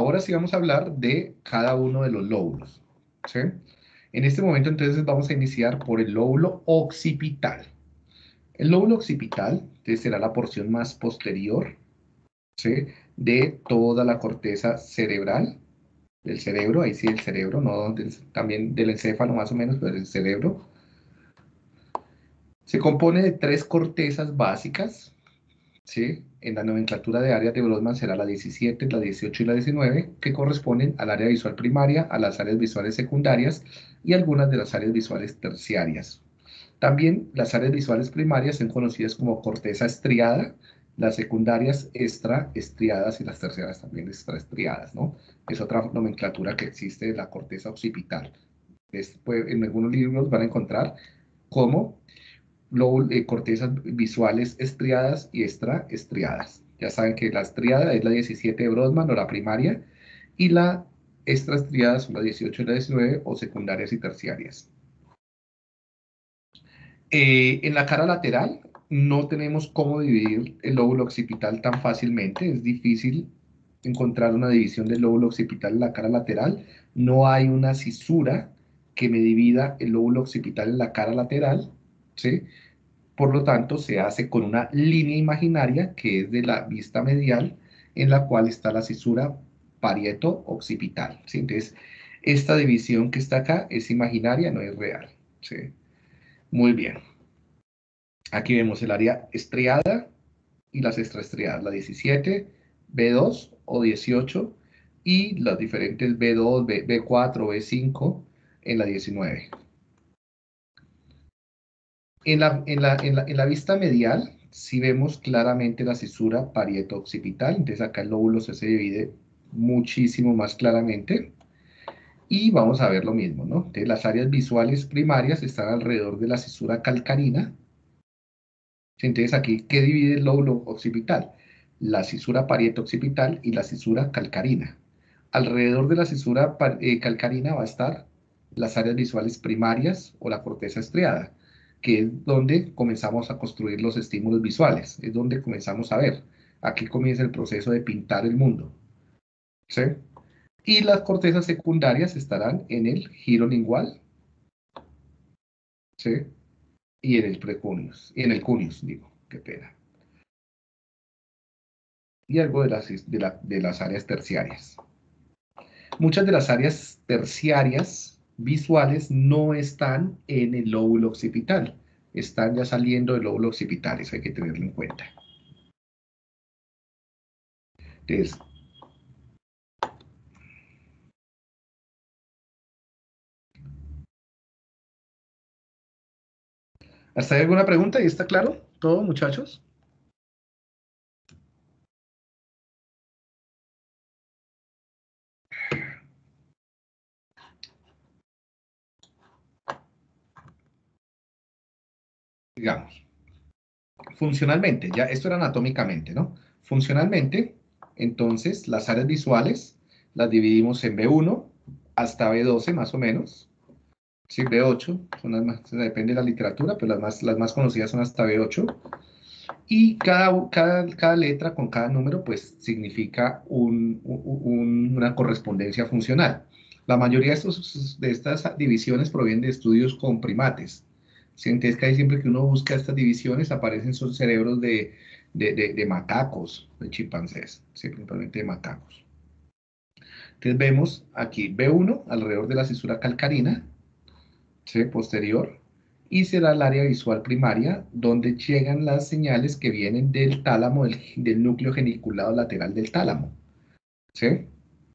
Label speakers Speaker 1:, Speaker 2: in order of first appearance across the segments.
Speaker 1: ahora sí vamos a hablar de cada uno de los lóbulos, ¿sí? En este momento entonces vamos a iniciar por el lóbulo occipital. El lóbulo occipital entonces, será la porción más posterior, ¿sí?, de toda la corteza cerebral, del cerebro, ahí sí el cerebro, no también del encéfalo más o menos, pero del cerebro. Se compone de 3 cortezas básicas, ¿sí? En la nomenclatura de áreas de Brodmann será la 17, la 18 y la 19, que corresponden al área visual primaria, a las áreas visuales secundarias y algunas de las áreas visuales terciarias. También las áreas visuales primarias son conocidas como corteza estriada, las secundarias extraestriadas y las terciarias también extraestriadas, ¿no? Es otra nomenclatura que existe de la corteza occipital. En algunos libros van a encontrar como cortezas visuales estriadas y extraestriadas. Ya saben que la estriada es la 17 de Brodmann o la primaria, y la extraestriada son la 18 y la 19 o secundarias y terciarias. En la cara lateral no tenemos cómo dividir el lóbulo occipital tan fácilmente, es difícil encontrar una división del lóbulo occipital en la cara lateral, no hay una cisura que me divida el lóbulo occipital en la cara lateral, ¿sí? Por lo tanto, se hace con una línea imaginaria que es de la vista medial, en la cual está la cisura parieto-occipital, ¿sí? Entonces, esta división que está acá es imaginaria, no es real, ¿sí? Muy bien. Aquí vemos el área estriada y las extraestriadas, la 17, B2 o 18, y las diferentes B2, B4, B5 en la 19. En la vista medial, sí vemos claramente la cisura parieto-occipital, entonces acá el lóbulo se divide muchísimo más claramente, y vamos a ver lo mismo, ¿no? Entonces las áreas visuales primarias están alrededor de la cisura calcarina. Entonces aquí, ¿qué divide el lóbulo occipital? La cisura parieto-occipital y la cisura calcarina. Alrededor de la cisura calcarina va a estar las áreas visuales primarias o la corteza estriada, que es donde comenzamos a construir los estímulos visuales, es donde comenzamos a ver. Aquí comienza el proceso de pintar el mundo, ¿sí? Y las cortezas secundarias estarán en el giro lingual, ¿sí? Y en el precuneus, y en el cuneus, digo, qué pena. Y algo de las áreas terciarias. Muchas de las áreas terciarias visuales no están en el lóbulo occipital, están ya saliendo del lóbulo occipital, eso hay que tenerlo en cuenta. Entonces, ¿hasta ahí alguna pregunta? ¿Y está claro todo, muchachos? Digamos, funcionalmente, ya esto era anatómicamente, ¿no? Funcionalmente, entonces, las áreas visuales las dividimos en B1 hasta B12 más o menos. Sí, B8, son las más, depende de la literatura, pero las más conocidas son hasta B8. Y cada letra con cada número, pues, significa una correspondencia funcional. La mayoría de estas divisiones provienen de estudios con primates. ¿Sí? Entonces, casi siempre que uno busca estas divisiones, aparecen sus cerebros de macacos, de chimpancés, ¿sí? Principalmente de macacos. Entonces, vemos aquí B1 alrededor de la cisura calcarina, ¿sí? Posterior, y será el área visual primaria donde llegan las señales que vienen del tálamo, del núcleo geniculado lateral del tálamo, ¿sí?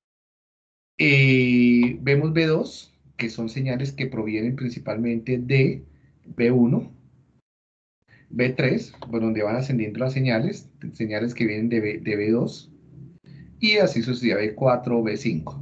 Speaker 1: Vemos B2, que son señales que provienen principalmente de B1, B3, por donde van ascendiendo las señales que vienen de B2, y así sucesivamente B4, B5.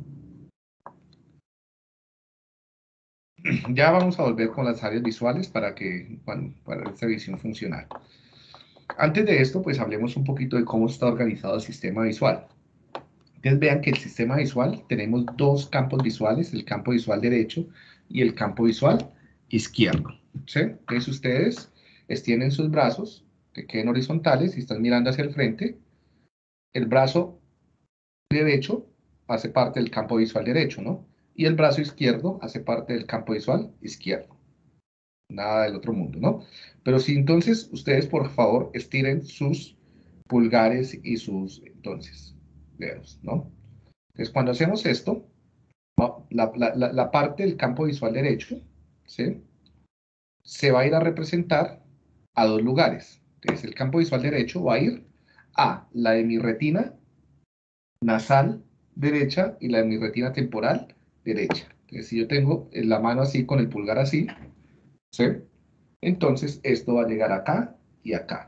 Speaker 1: Ya vamos a volver con las áreas visuales para esta visión funcional. Antes de esto, pues hablemos un poquito de cómo está organizado el sistema visual. Entonces vean que el sistema visual tenemos dos campos visuales, el campo visual derecho y el campo visual izquierdo, ¿sí? Entonces ustedes extienden sus brazos, que queden horizontales y están mirando hacia el frente. El brazo derecho hace parte del campo visual derecho, ¿no? Y el brazo izquierdo hace parte del campo visual izquierdo. Nada del otro mundo, ¿no? Pero si entonces ustedes, por favor, estiren sus pulgares y sus, entonces, dedos, ¿no? Entonces, cuando hacemos esto, la parte del campo visual derecho, ¿sí? Se va a ir a representar a dos lugares. Entonces, el campo visual derecho va a ir a la de mi retina nasal derecha y la de mi retina temporal derecha. Entonces, si yo tengo la mano así con el pulgar así, ¿sí? Entonces, esto va a llegar acá y acá,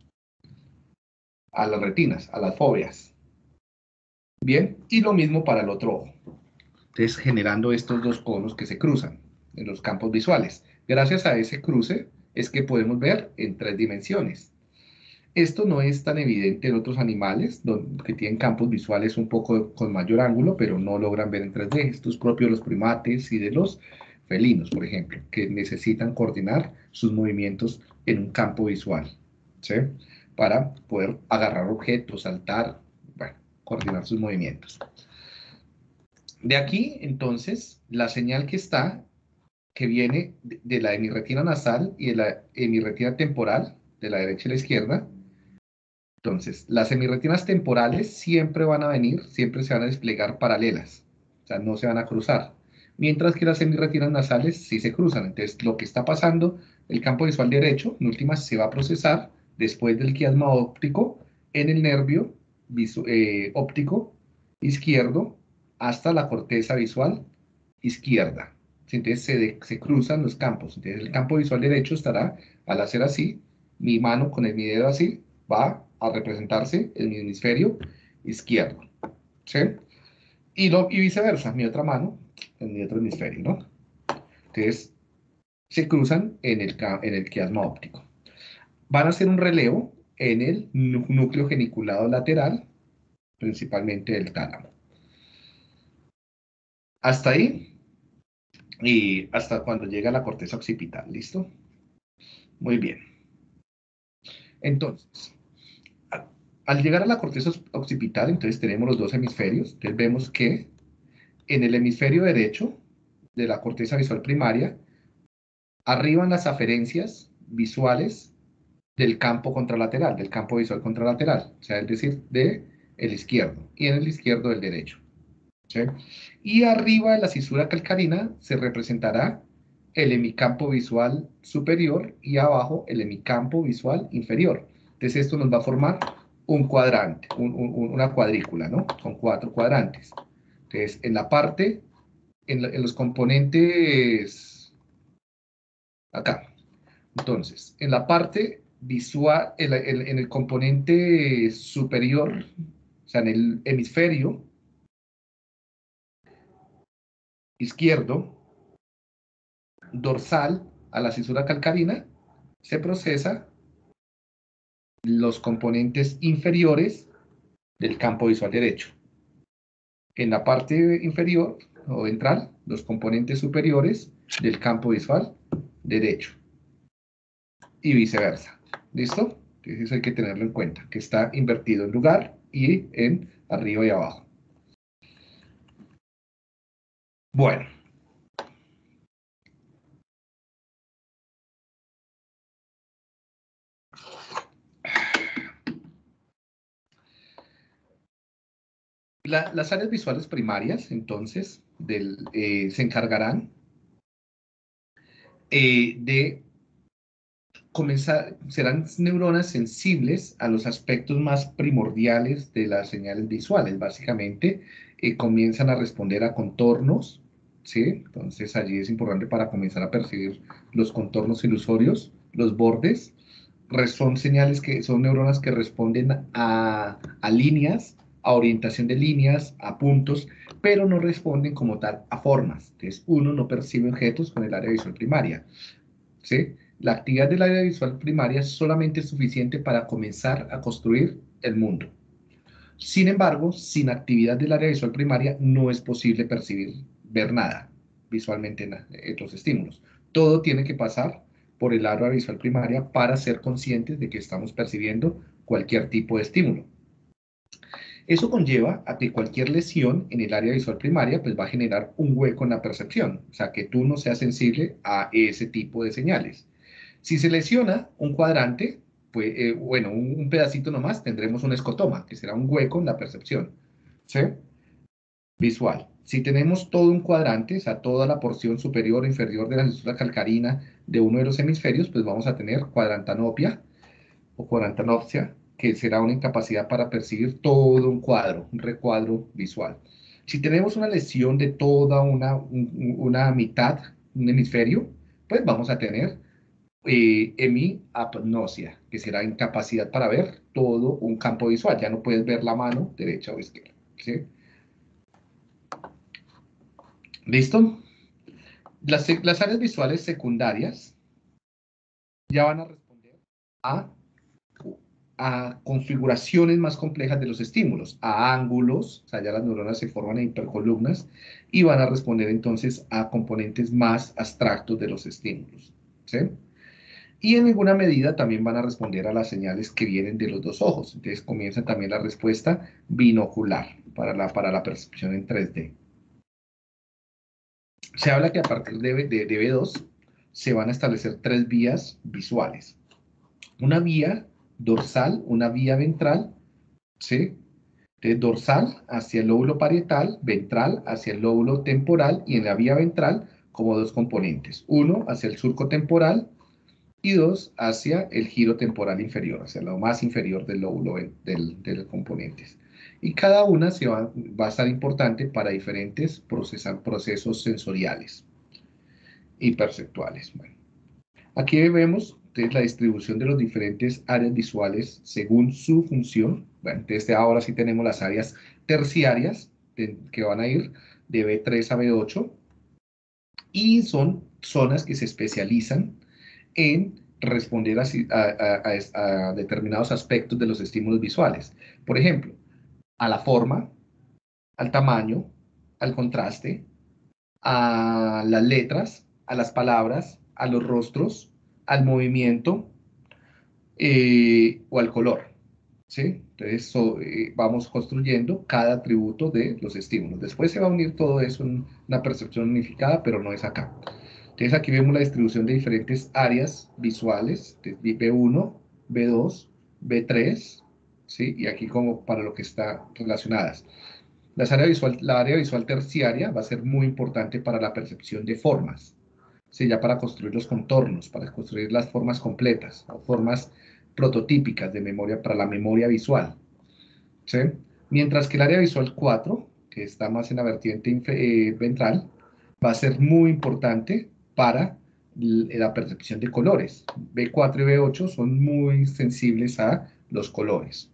Speaker 1: a las retinas, a las fóveas. Bien, y lo mismo para el otro ojo. Entonces, generando estos dos conos que se cruzan en los campos visuales. Gracias a ese cruce es que podemos ver en 3 dimensiones. Esto no es tan evidente en otros animales que tienen campos visuales un poco con mayor ángulo, pero no logran ver en 3D. Esto es propio de los primates y de los felinos, por ejemplo, que necesitan coordinar sus movimientos en un campo visual, ¿sí? Para poder agarrar objetos, saltar, bueno, coordinar sus movimientos. De aquí, entonces, la señal que está, que viene de la hemiretina nasal y de la hemiretina temporal, de la derecha y la izquierda. Entonces, las hemirretinas temporales siempre van a venir, siempre se van a desplegar paralelas, o sea, no se van a cruzar. Mientras que las hemirretinas nasales sí se cruzan. Entonces, lo que está pasando, el campo visual derecho, en últimas, se va a procesar después del quiasma óptico en el nervio óptico izquierdo hasta la corteza visual izquierda. Entonces, se cruzan los campos. Entonces, el campo visual derecho estará, al hacer así, mi mano con mi dedo así, va a representarse en mi hemisferio izquierdo, ¿sí? Y viceversa, mi otra mano en mi otro hemisferio, ¿no? Entonces, se cruzan en el quiasma óptico. Van a hacer un relevo en el núcleo geniculado lateral, principalmente del tálamo. Hasta ahí, y hasta cuando llega la corteza occipital, ¿listo? Muy bien. Entonces, al llegar a la corteza occipital, entonces tenemos los dos hemisferios. Entonces vemos que en el hemisferio derecho de la corteza visual primaria, arriban las aferencias visuales del campo contralateral, del campo visual contralateral, o sea, es decir, del izquierdo, y en el izquierdo del derecho. ¿Sí? Y arriba de la cisura calcarina se representará el hemicampo visual superior y abajo el hemicampo visual inferior. Entonces esto nos va a formar un cuadrante, una cuadrícula, ¿no? Son 4 cuadrantes. Entonces, en la parte, en los componentes, acá. Entonces, en la parte visual, en el componente superior, o sea, en el hemisferio izquierdo, dorsal a la cisura calcarina, se procesa los componentes inferiores del campo visual derecho. En la parte inferior o ventral, los componentes superiores del campo visual derecho. Y viceversa. ¿Listo? Entonces hay que tenerlo en cuenta, que está invertido en lugar y en arriba y abajo. Bueno. Las áreas visuales primarias, entonces, se encargarán de comenzar, serán neuronas sensibles a los aspectos más primordiales de las señales visuales. Básicamente, comienzan a responder a contornos, ¿sí? Entonces, allí es importante para comenzar a percibir los contornos ilusorios, los bordes. Son señales que son neuronas que responden a líneas, a orientación de líneas, a puntos, pero no responden como tal a formas. Entonces, uno no percibe objetos con el área visual primaria, ¿sí? La actividad del área visual primaria solamente es suficiente para comenzar a construir el mundo. Sin embargo, sin actividad del área visual primaria no es posible percibir, ver nada visualmente en los estímulos. Todo tiene que pasar por el área visual primaria para ser conscientes de que estamos percibiendo cualquier tipo de estímulo. Eso conlleva a que cualquier lesión en el área visual primaria pues va a generar un hueco en la percepción, o sea, que tú no seas sensible a ese tipo de señales. Si se lesiona un cuadrante, pues, bueno, un pedacito nomás, tendremos un escotoma, que será un hueco en la percepción, ¿sí? Visual. Si tenemos todo un cuadrante, o sea, toda la porción superior o inferior de la estructura calcarina de uno de los hemisferios, pues vamos a tener cuadrantanopia o cuadrantanopsia, que será una incapacidad para percibir todo un cuadro, un recuadro visual. Si tenemos una lesión de toda una mitad, un hemisferio, pues vamos a tener hemiapnosia, que será incapacidad para ver todo un campo visual. Ya no puedes ver la mano derecha o izquierda. ¿Sí? ¿Listo? Las áreas visuales secundarias ya van a responder a, a configuraciones más complejas de los estímulos, a ángulos, o sea, ya las neuronas se forman en hipercolumnas, y van a responder entonces a componentes más abstractos de los estímulos. ¿Sí? Y en alguna medida también van a responder a las señales que vienen de los dos ojos. Entonces comienza también la respuesta binocular para la percepción en 3D. Se habla que a partir de B2 se van a establecer 3 vías visuales. Una vía dorsal, una vía ventral, ¿sí? De dorsal hacia el lóbulo parietal, ventral hacia el lóbulo temporal, y en la vía ventral como dos componentes. Uno hacia el surco temporal y dos hacia el giro temporal inferior, hacia lo más inferior del lóbulo de los componentes. Y cada una va a estar importante para diferentes procesos sensoriales y perceptuales. Bueno, aquí vemos entonces, la distribución de los diferentes áreas visuales según su función. Bueno, entonces ahora sí tenemos las áreas terciarias que van a ir de B3 a B8 y son zonas que se especializan en responder a determinados aspectos de los estímulos visuales. Por ejemplo, a la forma, al tamaño, al contraste, a las letras, a las palabras, a los rostros, al movimiento o al color. ¿Sí? Entonces vamos construyendo cada atributo de los estímulos. Después se va a unir todo eso en una percepción unificada, pero no es acá. Entonces aquí vemos la distribución de diferentes áreas visuales, de B1, B2, B3, ¿sí? Y aquí como para lo que está relacionadas. La área visual terciaria va a ser muy importante para la percepción de formas, ¿sí? Ya para construir los contornos, para construir las formas completas, o formas prototípicas de memoria para la memoria visual, ¿sí? Mientras que el área visual 4, que está más en la vertiente ventral, va a ser muy importante para la percepción de colores. B4 y B8 son muy sensibles a los colores.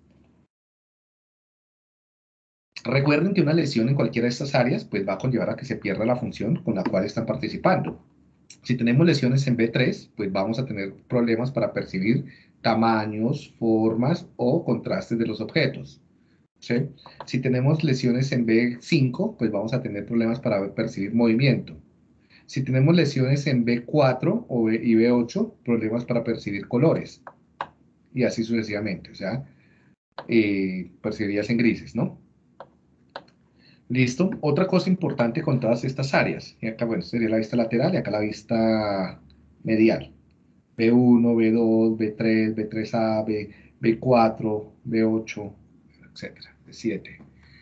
Speaker 1: Recuerden que una lesión en cualquiera de estas áreas pues va a conllevar a que se pierda la función con la cual están participando. Si tenemos lesiones en B3, pues vamos a tener problemas para percibir tamaños, formas o contrastes de los objetos. ¿Sí? Si tenemos lesiones en B5, pues vamos a tener problemas para percibir movimiento. Si tenemos lesiones en B4 y B8, problemas para percibir colores. Y así sucesivamente, o sea, percibirías en grises, ¿no? Listo. Otra cosa importante con todas estas áreas, y acá, bueno, sería la vista lateral y acá la vista medial. B1, B2, B3, B3A, B4, B8, etcétera, B7.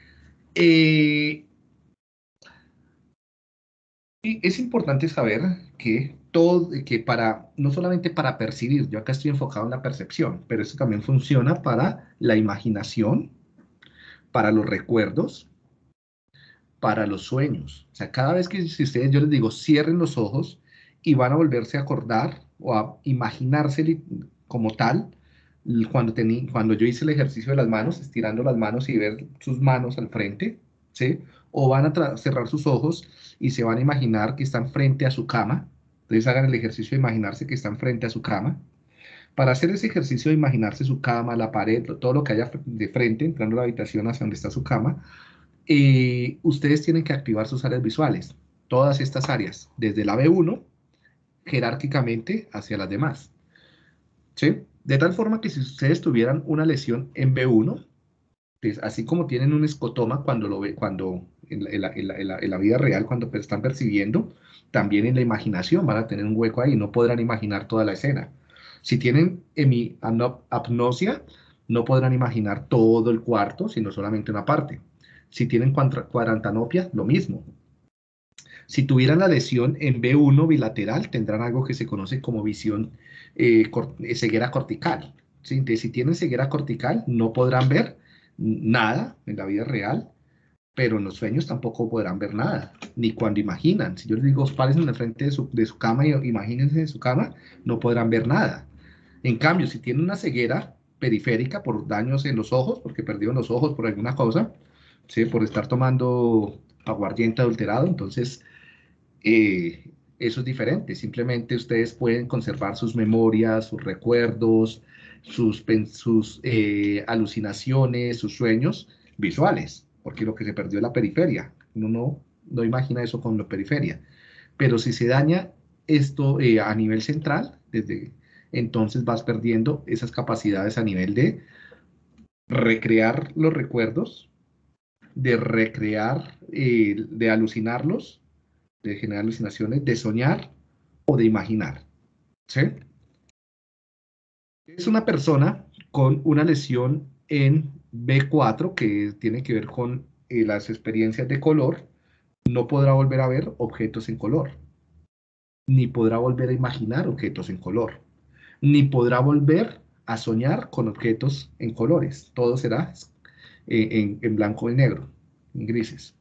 Speaker 1: Y es importante saber que no solamente para percibir, yo acá estoy enfocado en la percepción, pero esto también funciona para la imaginación, para los recuerdos, para los sueños. O sea, cada vez que si ustedes, yo les digo, cierren los ojos y van a volverse a acordar o a imaginarse como tal, cuando yo hice el ejercicio de las manos, estirando las manos y ver sus manos al frente, ¿sí? O van a cerrar sus ojos y se van a imaginar que están frente a su cama. Entonces hagan el ejercicio de imaginarse que están frente a su cama. Para hacer ese ejercicio de imaginarse su cama, la pared, todo lo que haya de frente, entrando a la habitación hacia donde está su cama, ustedes tienen que activar sus áreas visuales, todas estas áreas, desde la B1, jerárquicamente hacia las demás. ¿Sí? De tal forma que si ustedes tuvieran una lesión en B1, Pues, así como tienen un escotoma cuando lo ve, cuando en la vida real, cuando están percibiendo, también en la imaginación van a tener un hueco ahí, no podrán imaginar toda la escena. Si tienen apnosia, no podrán imaginar todo el cuarto, sino solamente una parte. Si tienen cuadrantanopia, lo mismo. Si tuvieran la lesión en B1 bilateral, tendrán algo que se conoce como visión, ceguera cortical. ¿Sí? Entonces, si tienen ceguera cortical, no podrán ver nada en la vida real, pero en los sueños tampoco podrán ver nada, ni cuando imaginan. Si yo les digo, párense en el frente de su cama y imagínense en su cama, no podrán ver nada. En cambio, si tienen una ceguera periférica por daños en los ojos, porque perdieron los ojos por alguna cosa, ¿sí? Por estar tomando aguardiente adulterado, entonces eso es diferente. Simplemente ustedes pueden conservar sus memorias, sus recuerdos, sus alucinaciones, sus sueños visuales, porque lo que se perdió es la periferia. Uno no imagina eso con la periferia. Pero si se daña esto a nivel central, entonces vas perdiendo esas capacidades a nivel de recrear los recuerdos, de recrear, de alucinarlos, de generar alucinaciones, de soñar o de imaginar. ¿Sí? Es una persona con una lesión en B4 que tiene que ver con las experiencias de color, no podrá volver a ver objetos en color, ni podrá volver a imaginar objetos en color, ni podrá volver a soñar con objetos en colores. Todo será en blanco y negro, en grises.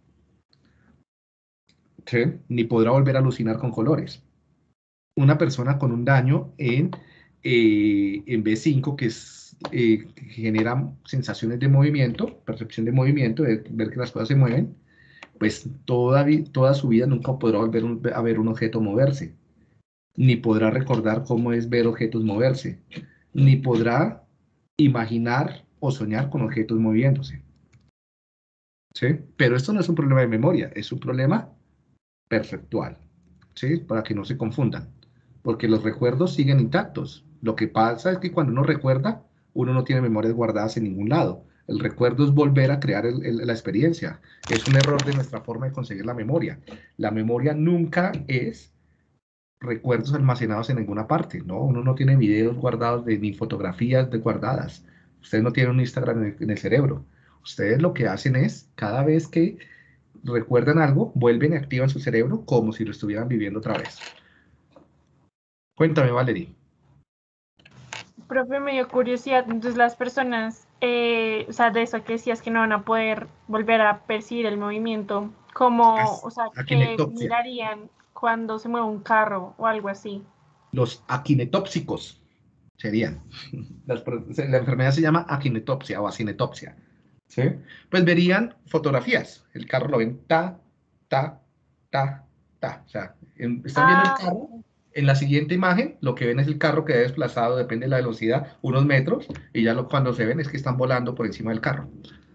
Speaker 1: ¿Sí? Ni podrá volver a alucinar con colores. Una persona con un daño en B5, que genera sensaciones de movimiento, percepción de movimiento, de ver que las cosas se mueven, pues toda su vida nunca podrá volver a ver un objeto moverse, ni podrá recordar cómo es ver objetos moverse, ni podrá imaginar o soñar con objetos moviéndose. ¿Sí? Pero esto no es un problema de memoria, es un problema perceptual. ¿Sí? Para que no se confundan, porque los recuerdos siguen intactos. Lo que pasa es que cuando uno recuerda, uno no tiene memorias guardadas en ningún lado. El recuerdo es volver a crear la experiencia. Es un error de nuestra forma de conseguir la memoria. La memoria nunca es recuerdos almacenados en ninguna parte, ¿no? Uno no tiene videos guardados ni fotografías guardadas. Ustedes no tienen un Instagram en el cerebro. Ustedes lo que hacen es, cada vez que recuerdan algo, vuelven y activan su cerebro como si lo estuvieran viviendo otra vez. Cuéntame, Valerie.
Speaker 2: Profe, me dio curiosidad, entonces las personas, o sea, de eso que decías que no van a poder volver a percibir el movimiento, como, o sea, que
Speaker 1: Akinetopsia.
Speaker 2: mirarían cuando se mueve un carro o algo así.
Speaker 1: Los akinetópsicos serían. La enfermedad se llama akinetopsia o acinetopsia. ¿Sí? Pues verían fotografías. El carro lo ven ta, ta, ta, ta. O sea, están viendo el
Speaker 2: Ah,
Speaker 1: carro. En la siguiente imagen, lo que ven es el carro que ha desplazado, depende de la velocidad, unos metros, y ya cuando se ven es que están volando por encima del carro.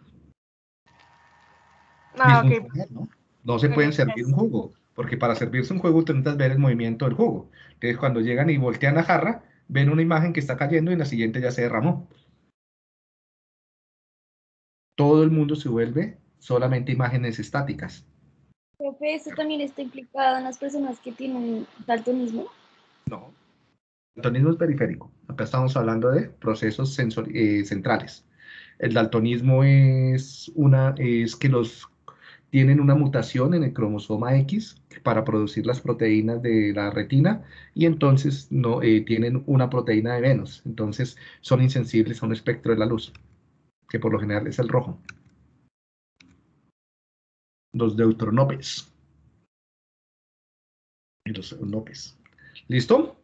Speaker 2: ok.
Speaker 1: Disfuncional, ¿no? No se pueden servir un
Speaker 2: Gracias.
Speaker 1: jugo, porque para servirse un jugo intentas ver el movimiento del jugo. Entonces, cuando llegan y voltean la jarra, ven una imagen que está cayendo y en la siguiente ya se derramó. Todo el mundo se vuelve solamente imágenes estáticas.
Speaker 3: Profe, ¿esto también está implicado en las personas que tienen daltonismo?
Speaker 1: No. El daltonismo es periférico. Acá estamos hablando de procesos centrales. El daltonismo es que tienen una mutación en el cromosoma X para producir las proteínas de la retina y entonces no, tienen una proteína de Venus. Entonces son insensibles a un espectro de la luz, que por lo general es el rojo. Los deuteronopes. Y los eunopes. ¿Listo?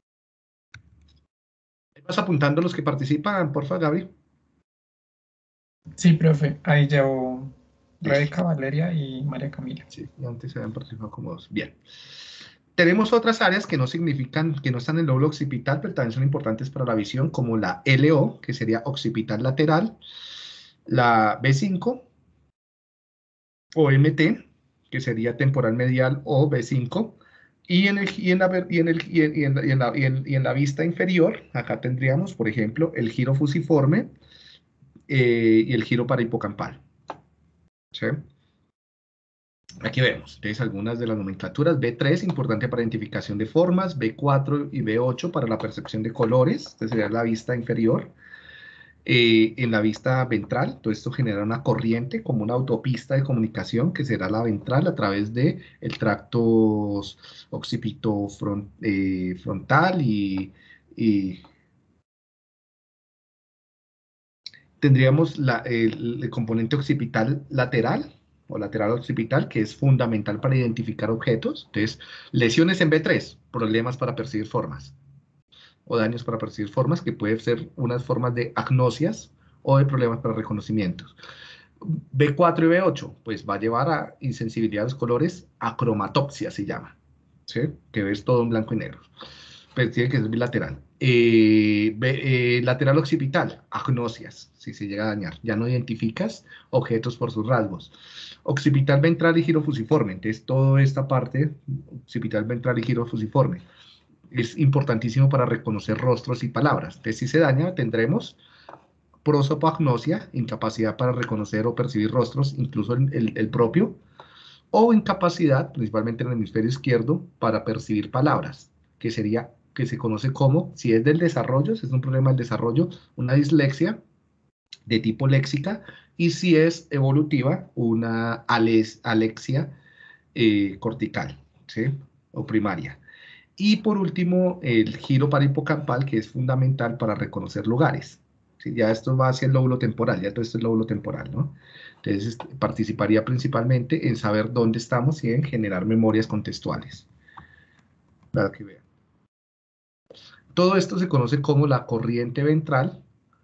Speaker 1: ¿Vas apuntando los que participan, porfa, Gaby?
Speaker 4: Sí, profe, ahí llevo
Speaker 1: Listo.
Speaker 4: Rebeca, Valeria y María Camila.
Speaker 1: Sí, antes se habían participado como dos. Bien. Tenemos otras áreas que no significan, que no están en el lóbulo occipital, pero también son importantes para la visión, como la LO, que sería occipital lateral, la B5 o MT, que sería temporal medial o B5, y en la vista inferior, acá tendríamos, por ejemplo, el giro fusiforme y el giro parahipocampal. ¿Sí? Aquí vemos, entonces, algunas de las nomenclaturas. B3, importante para identificación de formas. B4 y B8 para la percepción de colores. Esta sería la vista inferior. En la vista ventral, todo esto genera una corriente como una autopista de comunicación que será la ventral a través del tracto occipito frontal y tendríamos el componente occipital lateral o lateral occipital, que es fundamental para identificar objetos. Entonces, lesiones en B3, problemas para percibir formas, o daños para percibir formas, que pueden ser unas formas de agnosias o de problemas para reconocimientos. B4 y B8, pues va a llevar a insensibilidad a los colores, acromatopsia se llama, ¿sí? Que ves todo en blanco y negro. Pero tiene que ser bilateral. Lateral occipital, agnosias, si se llega a dañar. Ya no identificas objetos por sus rasgos. Occipital ventral y giro fusiforme. Entonces, toda esta parte, occipital ventral y giro fusiforme, es importantísimo para reconocer rostros y palabras. Entonces, si se daña, tendremos prosopagnosia, incapacidad para reconocer o percibir rostros, incluso el propio, o incapacidad, principalmente en el hemisferio izquierdo, para percibir palabras, que sería, que se conoce como, si es del desarrollo, si es un problema del desarrollo, una dislexia de tipo léxica, y si es evolutiva, una alexia cortical, ¿sí? O primaria. Y por último, el giro parahipocampal, que es fundamental para reconocer lugares. ¿Sí? Ya esto va hacia el lóbulo temporal, ya todo esto es lóbulo temporal, ¿no? Entonces, participaría principalmente en saber dónde estamos y en generar memorias contextuales. Para que vean. Todo esto se conoce como la corriente ventral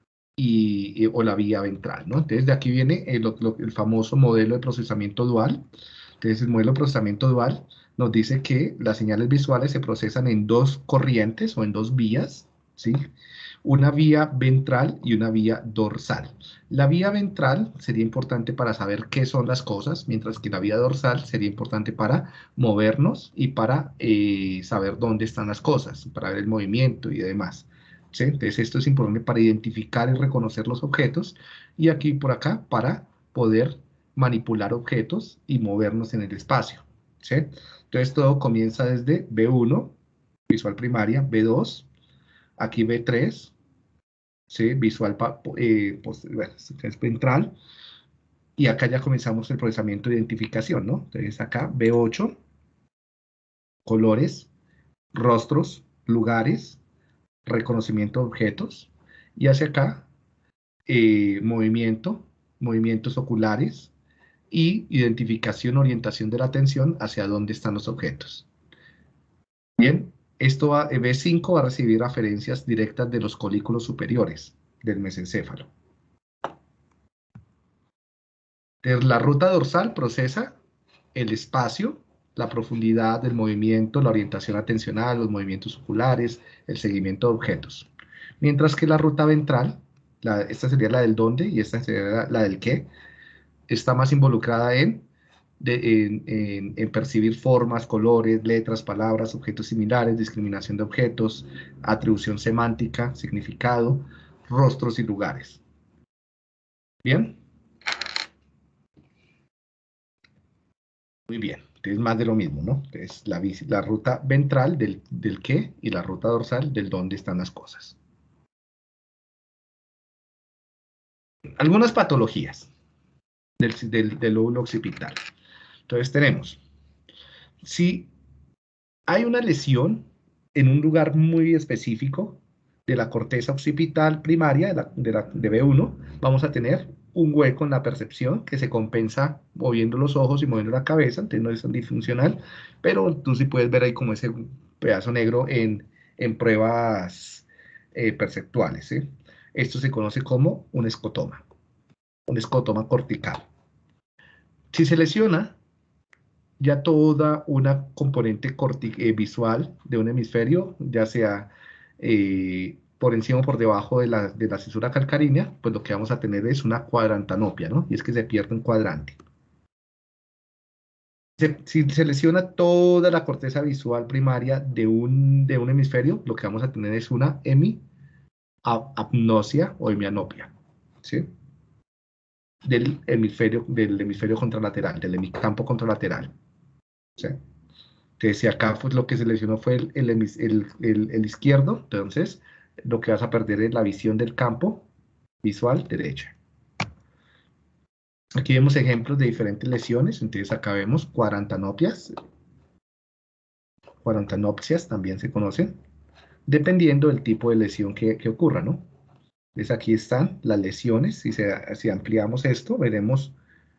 Speaker 1: o la vía ventral, ¿no? Entonces, de aquí viene el famoso modelo de procesamiento dual. Entonces, el modelo de procesamiento dual nos dice que las señales visuales se procesan en dos corrientes o en dos vías, ¿sí? Una vía ventral y una vía dorsal. La vía ventral sería importante para saber qué son las cosas, mientras que la vía dorsal sería importante para movernos y para saber dónde están las cosas, para ver el movimiento y demás. ¿Sí? Entonces, esto es importante para identificar y reconocer los objetos, y aquí por acá para poder manipular objetos y movernos en el espacio. ¿Sí? Entonces, todo comienza desde B1, visual primaria, B2, aquí B3, ¿sí? Visual bueno, es ventral, y acá ya comenzamos el procesamiento de identificación, ¿no? Entonces, acá B8, colores, rostros, lugares, reconocimiento de objetos, y hacia acá, movimientos oculares, y identificación, orientación de la atención hacia dónde están los objetos. Bien, B5 va a recibir aferencias directas de los colículos superiores del mesencéfalo. La ruta dorsal procesa el espacio, la profundidad del movimiento, la orientación atencional, los movimientos oculares, el seguimiento de objetos. Mientras que la ruta ventral, esta sería la del dónde y esta sería la del qué, está más involucrada en percibir formas, colores, letras, palabras, objetos similares, discriminación de objetos, atribución semántica, significado, rostros y lugares. ¿Bien? Muy bien. Entonces, más de lo mismo, ¿no? Entonces, la ruta ventral del qué y la ruta dorsal del dónde están las cosas. Algunas patologías del lóbulo occipital. Entonces, tenemos, si hay una lesión en un lugar muy específico de la corteza occipital primaria, de B1, vamos a tener un hueco en la percepción que se compensa moviendo los ojos y moviendo la cabeza, entonces no es disfuncional, pero tú sí puedes ver ahí como ese pedazo negro en pruebas perceptuales, ¿sí? Esto se conoce como un escotoma cortical. Si se lesiona ya toda una componente visual de un hemisferio, ya sea por encima o por debajo de la cisura calcárrea, pues lo que vamos a tener es una cuadrantanopia, ¿no? Y es que se pierde un cuadrante. Si se lesiona toda la corteza visual primaria de un hemisferio, lo que vamos a tener es una hemiapnosia o hemianopia, ¿sí? del hemisferio contralateral, del hemicampo contralateral. ¿Sí? Entonces, si acá pues, lo que se lesionó fue el izquierdo, entonces lo que vas a perder es la visión del campo visual derecha. Aquí vemos ejemplos de diferentes lesiones, entonces acá vemos cuadrantanopias también se conocen, dependiendo del tipo de lesión que ocurra, ¿no? Entonces aquí están las lesiones, si ampliamos esto, veremos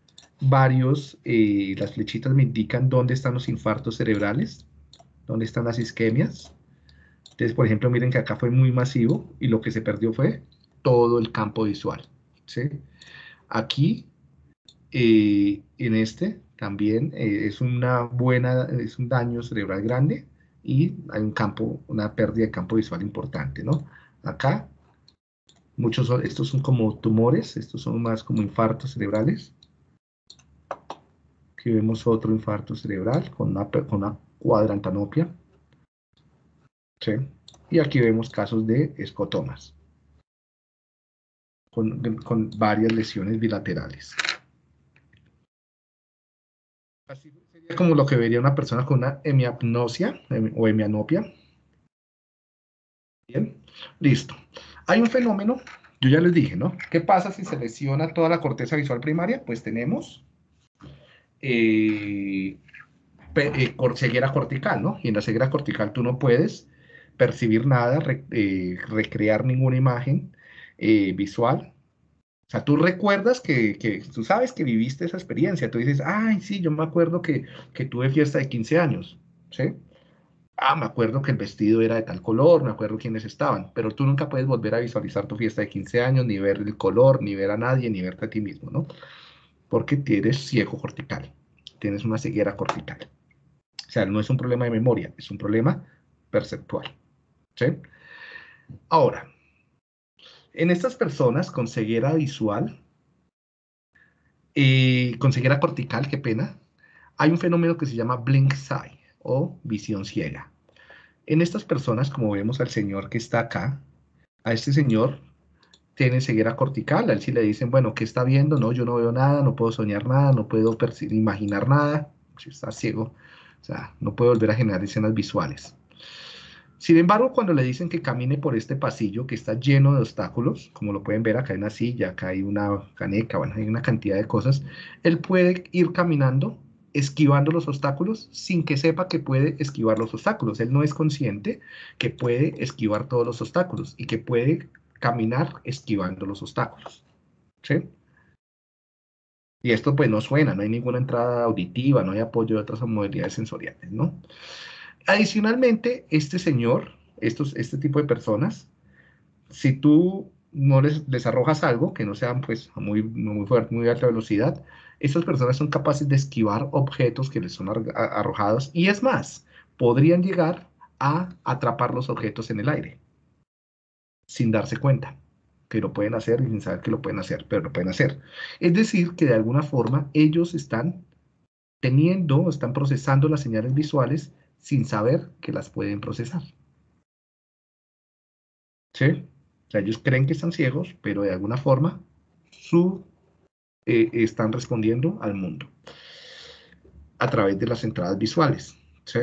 Speaker 1: las flechitas me indican dónde están los infartos cerebrales, dónde están las isquemias. Entonces, por ejemplo, miren que acá fue muy masivo y lo que se perdió fue todo el campo visual, ¿sí? Aquí, en este, también es un daño cerebral grande y hay una pérdida de campo visual importante, ¿no? Acá, estos son como tumores, estos son más como infartos cerebrales. Aquí vemos otro infarto cerebral con una cuadrantanopia, ¿sí? Y aquí vemos casos de escotomas, con varias lesiones bilaterales. Así sería como lo que vería una persona con una hemiapnosia o hemianopia. Bien, listo. Hay un fenómeno, yo ya les dije, ¿no? ¿Qué pasa si se lesiona toda la corteza visual primaria? Pues tenemos ceguera cortical, ¿no? Y en la ceguera cortical tú no puedes percibir nada, recrear ninguna imagen visual. O sea, tú recuerdas tú sabes que viviste esa experiencia. Tú dices, ay, sí, yo me acuerdo que tuve fiesta de 15 años, ¿sí? Ah, me acuerdo que el vestido era de tal color, me acuerdo quiénes estaban, pero tú nunca puedes volver a visualizar tu fiesta de 15 años, ni ver el color, ni ver a nadie, ni verte a ti mismo, ¿no? Porque tienes ciego cortical, tienes una ceguera cortical. O sea, no es un problema de memoria, es un problema perceptual, ¿sí? Ahora, en estas personas con ceguera visual, con ceguera cortical, qué pena, hay un fenómeno que se llama blink sight o visión ciega. En estas personas, como vemos al señor que está acá, a este señor tiene ceguera cortical, a él sí le dicen, bueno, ¿qué está viendo? No, yo no veo nada, no puedo soñar nada, no puedo imaginar nada, si está ciego, o sea, no puede volver a generar escenas visuales. Sin embargo, cuando le dicen que camine por este pasillo que está lleno de obstáculos, como lo pueden ver, acá hay una silla, acá hay una caneca, bueno, hay una cantidad de cosas, él puede ir caminando, esquivando los obstáculos, sin que sepa que puede esquivar los obstáculos. Él no es consciente que puede esquivar todos los obstáculos y que puede caminar esquivando los obstáculos, ¿sí? Y esto pues no suena, no hay ninguna entrada auditiva, no hay apoyo de otras modalidades sensoriales, ¿no? Adicionalmente, este señor, este tipo de personas, si tú no les arrojas algo, que no sean pues muy fuerte, muy alta velocidad, estas personas son capaces de esquivar objetos que les son arrojados y es más, podrían llegar a atrapar los objetos en el aire sin darse cuenta que lo pueden hacer y sin saber que lo pueden hacer, pero lo pueden hacer. Es decir, que de alguna forma ellos están están procesando las señales visuales sin saber que las pueden procesar. ¿Sí? O sea, ellos creen que están ciegos, pero de alguna forma están respondiendo al mundo a través de las entradas visuales. ¿Sí?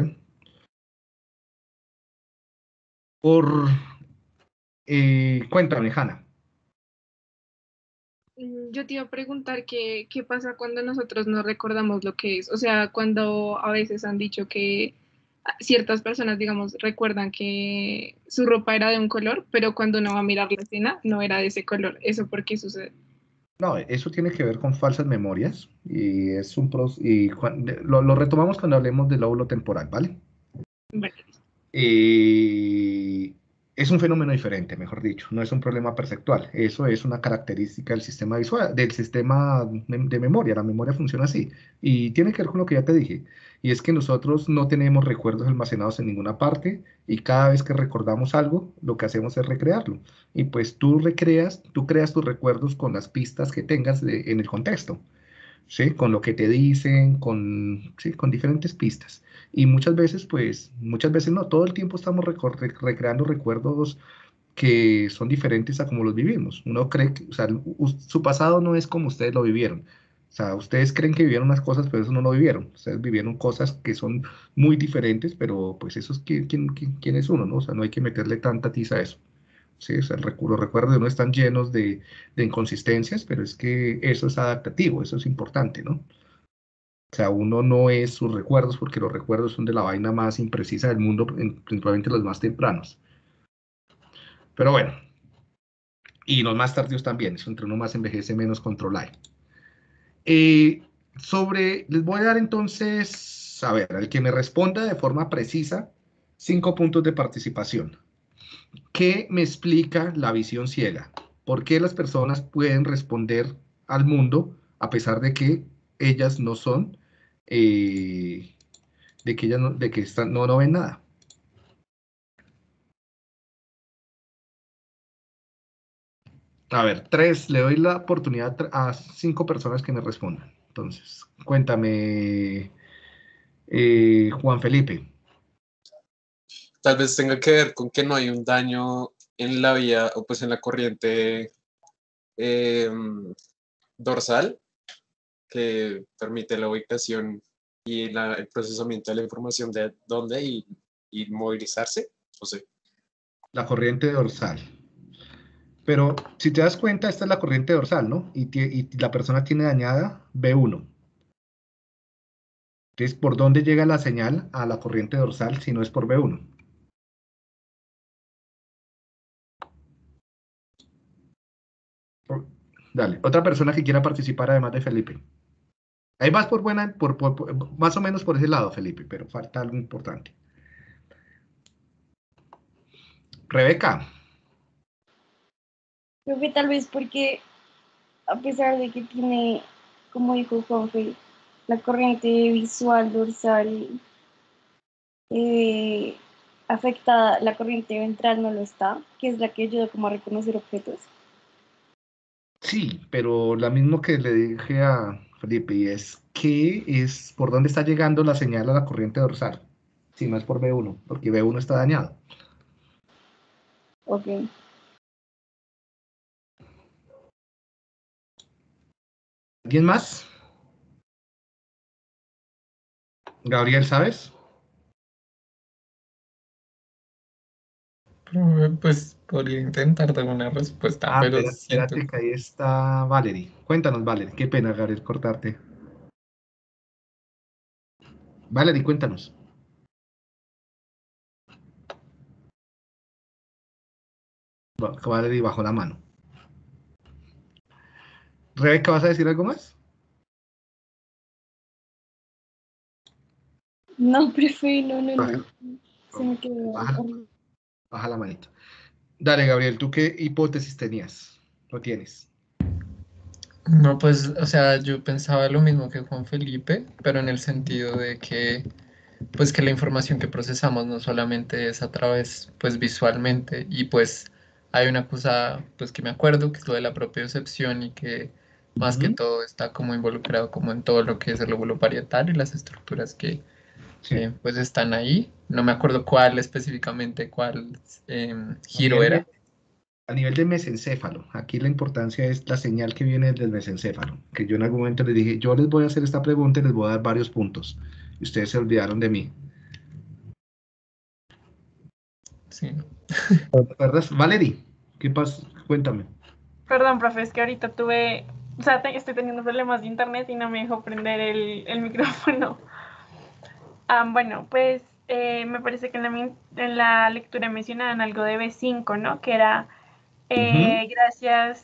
Speaker 1: Cuéntame, Hanna.
Speaker 2: Yo te iba a preguntar qué pasa cuando nosotros no recordamos lo que es. O sea, cuando a veces han dicho que ciertas personas, digamos, recuerdan que su ropa era de un color, pero cuando uno va a mirar la escena no era de ese color. ¿Eso por qué sucede?
Speaker 1: No, eso tiene que ver con falsas memorias y lo retomamos cuando hablemos del lóbulo temporal, ¿vale?
Speaker 2: Bueno,
Speaker 1: Es un fenómeno diferente, mejor dicho, no es un problema perceptual, eso es una característica del sistema visual, del sistema de memoria, la memoria funciona así, y tiene que ver con lo que ya te dije, y es que nosotros no tenemos recuerdos almacenados en ninguna parte, y cada vez que recordamos algo, lo que hacemos es recrearlo, y pues tú creas tus recuerdos con las pistas que tengas en el contexto. ¿Sí? Con lo que te dicen, ¿sí? Con diferentes pistas. Y muchas veces no, todo el tiempo estamos recreando recuerdos que son diferentes a como los vivimos. Uno cree que, o sea, su pasado no es como ustedes lo vivieron. O sea, ustedes creen que vivieron unas cosas, pero eso no lo vivieron. Ustedes vivieron cosas que son muy diferentes, pero pues eso es quién es uno, ¿no? O sea, no hay que meterle tanta tiza a eso. Sí, o sea, los recuerdos de uno están llenos de inconsistencias, pero es que eso es adaptativo, eso es importante, ¿no? O sea, uno no es sus recuerdos, porque los recuerdos son de la vaina más imprecisa del mundo, principalmente los más tempranos. Pero bueno, y los más tardíos también, eso entre uno más envejece, menos control hay. Les voy a dar entonces, a ver, al que me responda de forma precisa, 5 puntos de participación. ¿Qué me explica la visión ciega? ¿Por qué las personas pueden responder al mundo a pesar de que ellas no son, de que ellas no, de que no ven nada? A ver, le doy la oportunidad a 5 personas que me respondan. Entonces, cuéntame, Juan Felipe.
Speaker 5: Tal vez tenga que ver con que no hay un daño en la vía o pues en la corriente dorsal que permite la ubicación y el procesamiento de la información de dónde y movilizarse. No sé.
Speaker 1: La corriente dorsal. Pero si te das cuenta, esta es la corriente dorsal, ¿no? Y la persona tiene dañada B1. Entonces, ¿por dónde llega la señal a la corriente dorsal si no es por B1? Dale, otra persona que quiera participar además de Felipe. Ahí vas por buena, más o menos por ese lado, Felipe, pero falta algo importante. Rebeca.
Speaker 3: Creo que tal vez porque a pesar de que tiene, como dijo Juanfe, la corriente visual dorsal eh, afectada, la corriente ventral no lo está, que es la que ayuda como a reconocer objetos.
Speaker 1: Sí, pero lo mismo que le dije a Felipe, y es que es por dónde está llegando la señal a la corriente dorsal, si no es por B1, porque B1 está dañado.
Speaker 3: Ok.
Speaker 1: ¿Alguien más? Gabriel, ¿sabes?
Speaker 4: Pues podría intentar dar una respuesta,
Speaker 1: Ah,
Speaker 4: pero siento
Speaker 1: espérate, que ahí está Valerie. Cuéntanos, Valerie. Qué pena, Gabriel, cortarte. Valerie, cuéntanos. Valerie bajó la mano. Rebeca, ¿vas a decir algo más?
Speaker 3: No, profe, no, no,
Speaker 1: Baja,
Speaker 3: no. Se me quedó.
Speaker 1: baja, baja la manito. Dale, Gabriel, ¿tú qué hipótesis tenías? ¿O tienes?
Speaker 4: no, pues, o sea, yo pensaba lo mismo que Juan Felipe, pero en el sentido de que, pues, que la información que procesamos no solamente es a través, pues, visualmente, y pues hay una cosa, pues, que me acuerdo, que es lo de la propiocepción y que más que
Speaker 1: Ujú.
Speaker 4: todo está como involucrado como en todo lo que es el lóbulo parietal y las estructuras que,
Speaker 1: Sí.
Speaker 4: pues, están ahí. No me acuerdo cuál específicamente, cuál
Speaker 1: A
Speaker 4: giro
Speaker 1: nivel
Speaker 4: era.
Speaker 1: a nivel de mesencéfalo, aquí la importancia es la señal que viene del mesencéfalo, que yo en algún momento les dije, yo les voy a hacer esta pregunta y les voy a dar varios puntos. Y ustedes se olvidaron de mí.
Speaker 4: Sí.
Speaker 1: ¿Te acuerdas? Valerie, ¿qué pasa? Cuéntame.
Speaker 2: Perdón, profe, es que ahorita o sea, estoy teniendo problemas de internet y no me dejó prender el micrófono. Bueno, pues me parece que en la lectura mencionaban algo de B5, ¿no? Que era
Speaker 1: Ujú,
Speaker 2: gracias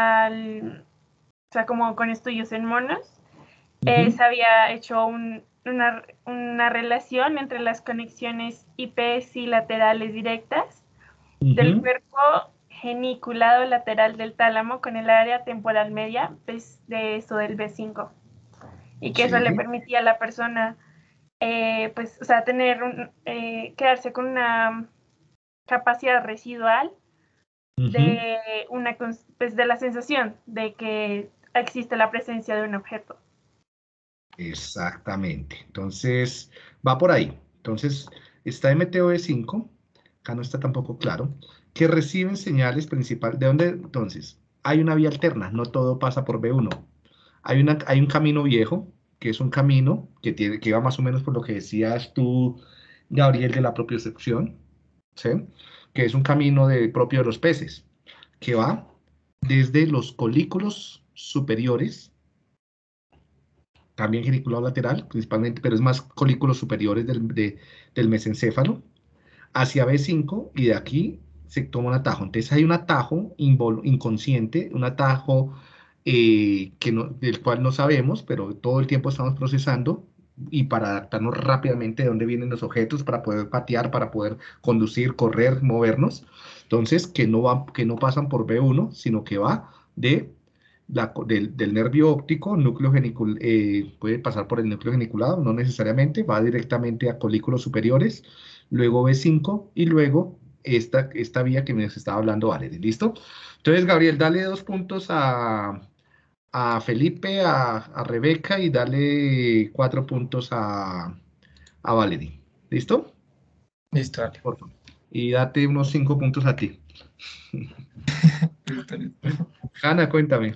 Speaker 2: o sea, como con estudios en monos,
Speaker 1: ujú,
Speaker 2: se había hecho una relación entre las conexiones ipsilaterales directas del
Speaker 1: ujú.
Speaker 2: cuerpo geniculado lateral del tálamo con el área temporal media, pues, de eso del B5. Y que eso le
Speaker 1: Sí.
Speaker 2: permitía a la persona, pues, o sea, quedarse con una capacidad residual
Speaker 1: Ujú.
Speaker 2: de, pues, de la sensación de que existe la presencia de un objeto.
Speaker 1: Exactamente. Entonces, va por ahí. Entonces, está MTOE5, acá no está tampoco claro, que reciben señales principales. ¿De dónde? Entonces, hay una vía alterna, no todo pasa por B1. Hay un camino viejo, que es un camino que va más o menos por lo que decías tú, Gabriel, de la propiocepción, ¿sí? Que es un camino propio de los peces, que va desde los colículos superiores, también geniculado lateral, principalmente, pero es más colículos superiores del mesencéfalo, hacia B5 y de aquí se toma un atajo. Entonces hay un atajo inconsciente, un atajo del cual no sabemos, pero todo el tiempo estamos procesando y para adaptarnos rápidamente de dónde vienen los objetos, para poder patear, para poder conducir, correr, movernos. Entonces, que no pasan por B1, sino que va del nervio óptico, puede pasar por el núcleo geniculado, no necesariamente, va directamente a colículos superiores, luego B5 y luego esta vía que nos estaba hablando Valerie, ¿listo? Entonces, Gabriel, dale 2 puntos a Felipe, a Rebeca y dale 4 puntos a Valerie, ¿listo?
Speaker 4: Listo, dale.
Speaker 1: Por favor. Y date unos 5 puntos a ti.
Speaker 4: Listo, listo.
Speaker 1: Ana, cuéntame.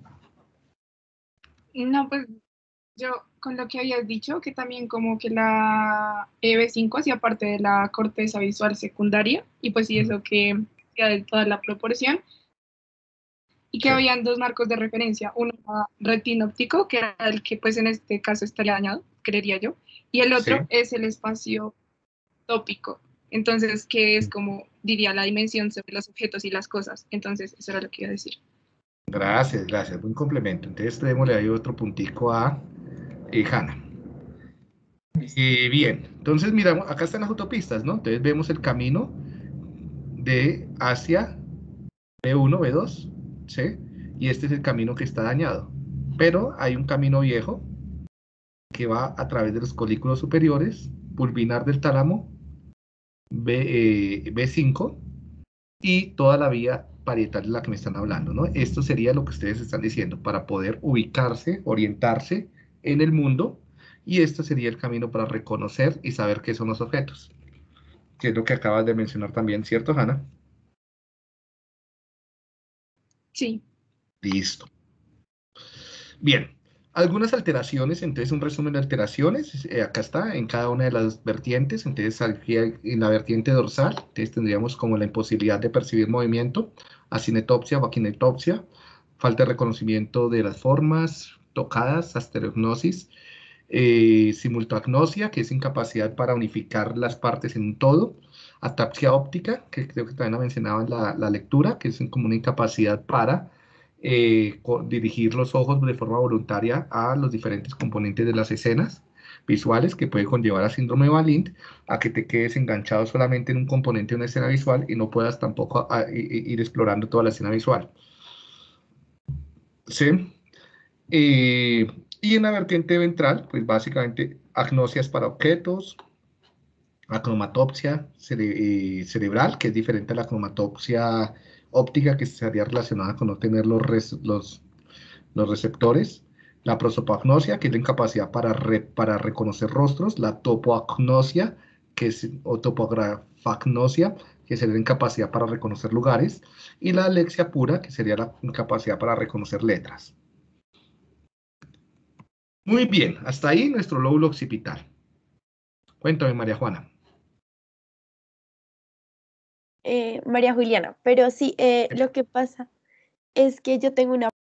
Speaker 2: No, pues yo con lo que habías dicho, que también como que la EB5 hacía parte de la corteza visual secundaria, y pues sí, eso que hacía de toda la proporción, y que
Speaker 1: Sí.
Speaker 2: habían dos marcos de referencia, uno era retinóptico, que era el que pues en este caso estaría dañado, creería yo, y el
Speaker 1: Sí.
Speaker 2: otro es el espacio tópico, entonces que es como diría la dimensión sobre los objetos y las cosas, entonces eso era lo que iba a decir.
Speaker 1: Gracias, gracias. Buen complemento. Entonces, démosle ahí otro puntico a Hanna.
Speaker 4: Listo.
Speaker 1: Bien, entonces miramos, acá están las autopistas, ¿no? Entonces vemos el camino de hacia B1, B2, ¿sí? Y este es el camino que está dañado. Pero hay un camino viejo que va a través de los colículos superiores, pulvinar del tálamo, B5, y toda la vía parietal de la que me están hablando, ¿no? Esto sería lo que ustedes están diciendo, para poder ubicarse, orientarse en el mundo, y este sería el camino para reconocer y saber qué son los objetos, que es lo que acabas de mencionar también, ¿cierto, Hanna?
Speaker 2: Sí.
Speaker 1: Listo. Bien, algunas alteraciones, entonces un resumen de alteraciones, acá está, en cada una de las vertientes, entonces aquí en la vertiente dorsal, entonces tendríamos como la imposibilidad de percibir movimiento, acinetopsia o akinetopsia, falta de reconocimiento de las formas tocadas, astereognosis, simultagnosia, que es incapacidad para unificar las partes en un todo, atapsia óptica, que creo que también la mencionaba en la lectura, que es como una incapacidad para dirigir los ojos de forma voluntaria a los diferentes componentes de las escenas visuales, que puede conllevar a síndrome de Wallin, a que te quedes enganchado solamente en un componente de una escena visual y no puedas tampoco ir explorando toda la escena visual. ¿Sí? Y en la vertiente ventral, pues básicamente agnosias para objetos, acromatopsia cerebral, que es diferente a la cromatopsia óptica, que estaría relacionada con no tener los receptores, la prosopagnosia, que es la incapacidad para reconocer rostros, la topoagnosia, o topografagnosia, que sería la incapacidad para reconocer lugares, y la alexia pura, que sería la incapacidad para reconocer letras. Muy bien, hasta ahí nuestro lóbulo occipital. Cuéntame, María Juana.
Speaker 3: María Juliana, pero sí, lo que pasa es que yo tengo una